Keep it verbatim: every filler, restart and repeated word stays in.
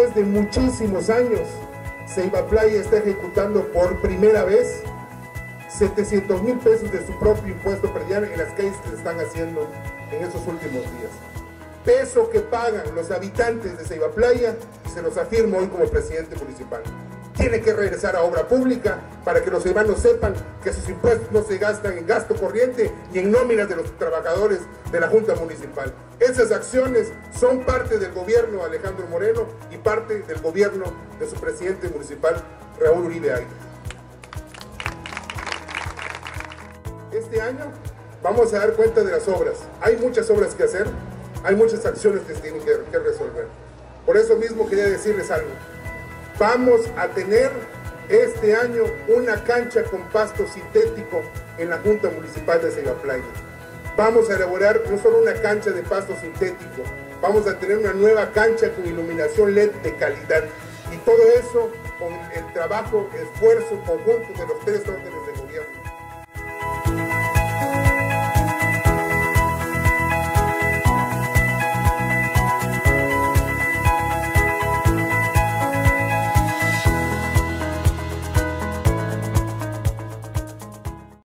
después de muchísimos años, Ceiba Playa está ejecutando por primera vez setecientos mil pesos de su propio impuesto predial en las calles que se están haciendo en esos últimos días. Peso que pagan los habitantes de Ceiba Playa, y se los afirmo hoy como presidente municipal. Tiene que regresar a obra pública para que los ceibanos sepan que sus impuestos no se gastan en gasto corriente ni en nóminas de los trabajadores de la Junta Municipal. Esas acciones son parte del gobierno de Alejandro Moreno y parte del gobierno de su presidente municipal, Raúl Uribe Ayla. Este año vamos a dar cuenta de las obras. Hay muchas obras que hacer, hay muchas acciones que se tienen que, que resolver. Por eso mismo quería decirles algo. Vamos a tener este año una cancha con pasto sintético en la Junta Municipal de Ceiba Playa. Vamos a elaborar no solo una cancha de pasto sintético, vamos a tener una nueva cancha con iluminación L E D de calidad. Y todo eso con el trabajo, esfuerzo conjunto de los tres órdenes